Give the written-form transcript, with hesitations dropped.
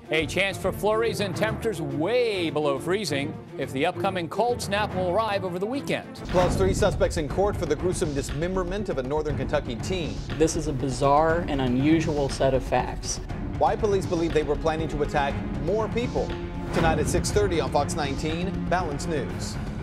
A chance for flurries and temperatures way below freezing if the upcoming cold snap will arrive over the weekend. Plus, 3 suspects in court for the gruesome dismemberment of a northern Kentucky teen. This is a bizarre and unusual set of facts. Why police believe they were planning to attack more people. Tonight at 6:30 on Fox 19, Balance News.